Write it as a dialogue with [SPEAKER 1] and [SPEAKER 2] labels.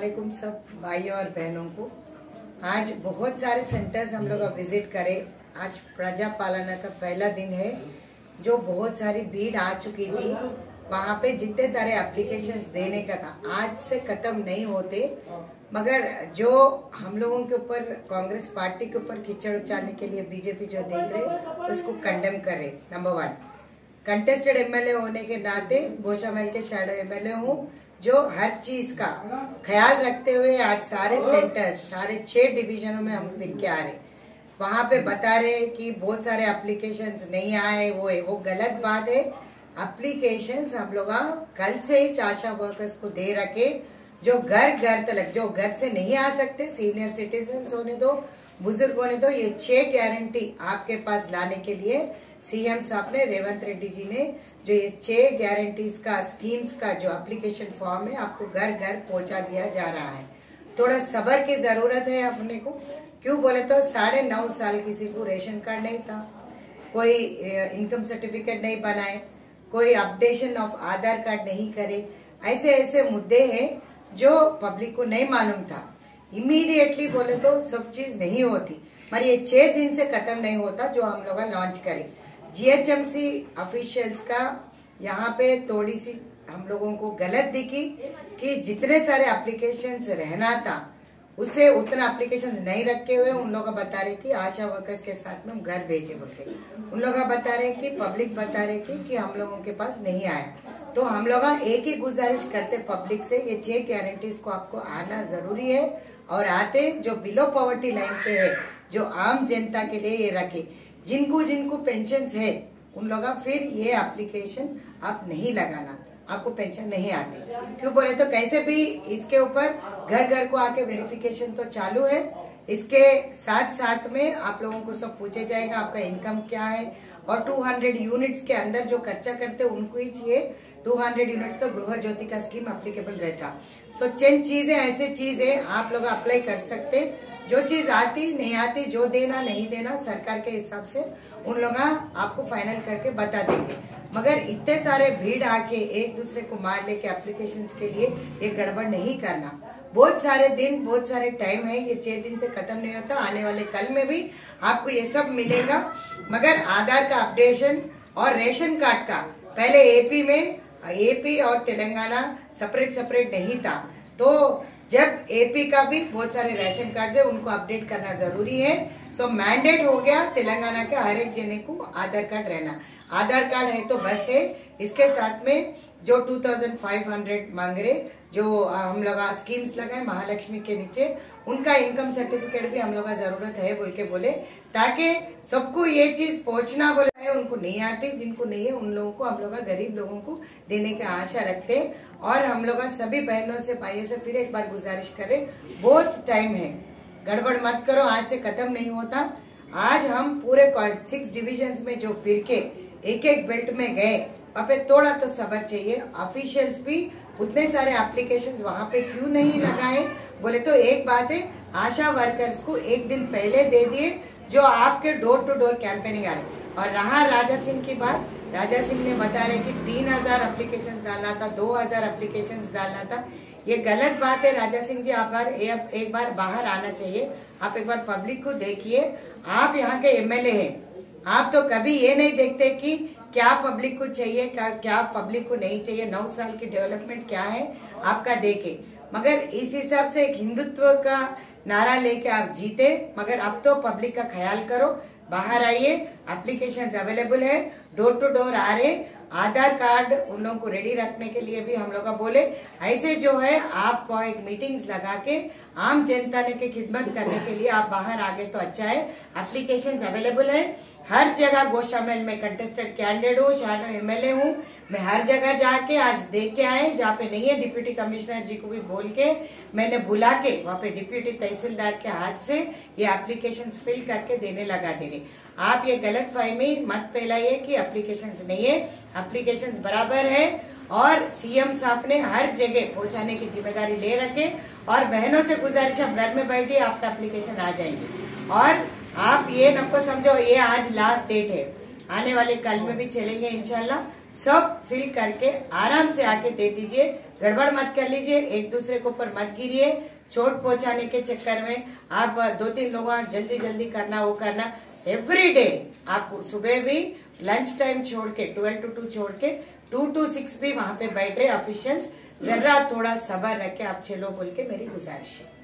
[SPEAKER 1] वालेकुम सब भाइयों और बहनों को। आज बहुत सारे सेंटर्स हम लोग विजिट करें। आज प्रजा पालना का पहला दिन है, जो बहुत सारी भीड़ आ चुकी थी। वहाँ पे जितने सारे एप्लीकेशंस देने का था, आज से खत्म नहीं होते। मगर जो हम लोगों के ऊपर, कांग्रेस पार्टी के ऊपर कीचड़ उछालने के लिए बीजेपी जो देख रहे, उसको कंडेम करे। नंबर 1, कंटेस्टेड एमएलए होने के नाते गोशामहल के शैडो एमएलए हूँ, जो हर चीज का ख्याल रखते हुए आज सारे सेंटर्स, सारे 6 डिवीजनों में हम फिर के आ रहे। वहां पे बता रहे कि बहुत सारे एप्लीकेशंस नहीं आए, वो गलत बात है। एप्लीकेशंस हम लोग कल से ही आशा वर्कर्स को दे रखे, जो घर घर तक, जो घर से नहीं आ सकते, सीनियर सिटीजन होने दो, बुजुर्ग होने दो, ये 6 गारंटी आपके पास लाने के लिए सीएम साहब ने, रेवंत रेड्डी जी ने, जो ये 6 गारंटीज का, स्कीम्स का जो एप्लीकेशन फॉर्म है, आपको घर घर पहुंचा दिया जा रहा है। थोड़ा सब्र की जरूरत है अपने को। क्यों बोले तो 9.5 साल किसी को रेशन कार्ड नहीं था, कोई इनकम सर्टिफिकेट नहीं बनाए, कोई अपडेशन ऑफ आधार कार्ड नहीं करे। ऐसे ऐसे मुद्दे हैं जो पब्लिक को नहीं मालूम था। इमीडिएटली बोले तो सब चीज नहीं होती, पर ये 6 दिन से खत्म नहीं होता जो हम लोग लॉन्च करें। जीएचएमसी ऑफिशियल्स का यहाँ पे थोड़ी सी हम लोगों को गलत दिखी कि जितने सारे एप्लीकेशंस रहना था, उससे उतना एप्लीकेशंस नहीं रखे हुए। उन लोग बता रहे कि आशा वर्कर्स के साथ में हम घर भेजे बोलते, उन लोग बता रहे कि पब्लिक बता रहे कि हम लोगों के पास नहीं आया। तो हम लोग एक ही गुजारिश करते पब्लिक से, ये 6 गारंटीज को आपको आना जरूरी है। और आते जो बिलो पॉवर्टी लाइन पे है, जो आम जनता के लिए ये रखे, जिनको पेंशन है, उन लोग फिर ये एप्लीकेशन आप नहीं लगाना, आपको पेंशन नहीं आती। क्यों बोले तो कैसे भी इसके ऊपर घर घर को आके वेरिफिकेशन तो चालू है। इसके साथ साथ में आप लोगों को सब पूछे जाएगा आपका इनकम क्या है, और 200 यूनिट्स के अंदर जो खर्चा करते उनको ही चाहिए 200 यूनिट्स का गृह ज्योति का स्कीम एप्लीकेबल रहता। सो 10 चीजें ऐसे चीज है आप लोग अप्लाई कर सकते। जो चीज आती नहीं आती, जो देना नहीं देना, सरकार के हिसाब से उन लोग आपको फाइनल करके बता देंगे। मगर इतने सारे भीड़ आके एक दूसरे को मार लेके एप्लीकेशन के लिए ये गड़बड़ नहीं करना। बहुत सारे दिन, बहुत सारे टाइम है, ये 6 दिन से खत्म नहीं होता। आने वाले कल में भी आपको ये सब मिलेगा। मगर आधार का अपडेशन और रेशन कार्ड का, पहले एपी और तेलंगाना सेपरेट नहीं था, तो जब एपी का भी बहुत सारे राशन कार्ड है, उनको अपडेट करना जरूरी है। सो मैंडेट हो गया तेलंगाना के हर एक जने को आधार कार्ड रहना। आधार कार्ड है तो बस है। इसके साथ में जो 2500 मांग रहे, जो हम लोग स्कीम्स लगाए महालक्ष्मी के नीचे, उनका इनकम सर्टिफिकेट भी हम लोग का जरूरत है बोल के बोले, ताकि सबको ये चीज पहुंचना बोला है। उनको नहीं आती, जिनको नहीं है उन लोगों को हम लोग गरीब लोगों को देने की आशा रखते हैं। और हम लोग सभी बहनों से, भाइयों से फिर एक बार गुजारिश करें, बहुत टाइम है, गड़बड़ मत करो, आज से खत्म नहीं होता। आज हम पूरे 6 डिविजन्स में जो फिर के एक बेल्ट में गए, वहाँ पे थोड़ा तो सब्र चाहिए। ऑफिशियल्स भी उतने सारे एप्लीकेशंस वहाँ पे क्यों नहीं लगाए बोले तो एक बात है, आशा वर्कर्स को एक दिन पहले दे दिए, जो आपके डोर टू डोर कैंपेनिंग आ रही। और रहा राजा सिंह की बात, राजा सिंह ने बता रहे कि 3000 एप्लीकेशन डालना था, 2000 एप्लीकेशन डालना था। ये गलत बात है। राजा सिंह जी, आप एक बार बाहर आना चाहिए। आप एक बार पब्लिक को देखिए। आप यहाँ के एमएलए हैं, आप तो कभी ये नहीं देखते कि क्या पब्लिक को चाहिए, क्या पब्लिक को नहीं चाहिए, 9 साल की डेवलपमेंट क्या है आपका देखे। मगर इस हिसाब से एक हिंदुत्व का नारा लेके आप जीते। मगर अब तो पब्लिक का ख्याल करो, बाहर आइए, एप्लीकेशंस अवेलेबल है, डोर टू डोर आ रहे। आधार कार्ड उन लोगों को रेडी रखने के लिए भी हम लोग का बोले, ऐसे जो है आप एक मीटिंग्स लगा के आम जनता ने की खिदमत करने के लिए आप बाहर आ गए तो अच्छा है। एप्लीकेशंस अवेलेबल है हर जगह। गोशामहल में कंटेस्टेड कैंडिडेट हूँ, शैडो एमएलए हूँ, मैं हर जगह जाके आज देख के आए। जहाँ पे नहीं है, डिप्यूटी कमिश्नर जी को भी बोल के मैंने बुला के वहाँ पे डिप्यूटी तहसीलदार के हाथ से ये एप्लीकेशंस फिल करके देने लगा दे रहे। आप ये गलत फहमी मत फैलाइए कि एप्लीकेशंस नहीं है, एप्लीकेशंस बराबर है। और सीएम साहब ने हर जगह पहुंचाने की जिम्मेदारी ले रखे। और बहनों से गुजारिश, आप घर में बैठिए, आपका एप्लीकेशन आ जाएंगे। और आप ये नको समझो ये आज लास्ट डेट है, आने वाले कल में भी चलेंगे इंशाल्लाह। सब फिल करके आराम से आके दे दीजिए। गड़बड़ मत कर लीजिए, एक दूसरे के ऊपर मत गिरिए। चोट पहुंचाने के चक्कर में आप 2-3 लोगों जल्दी जल्दी करना वो करना। एवरी डे आप सुबह भी लंच टाइम छोड़ के 12 to 2 छोड़ के 2 to 6 भी वहां पे बैठ रहे ऑफिशियल्स, जरा थोड़ा सब्र रख के आप चलो बोल के मेरी गुजारिश है।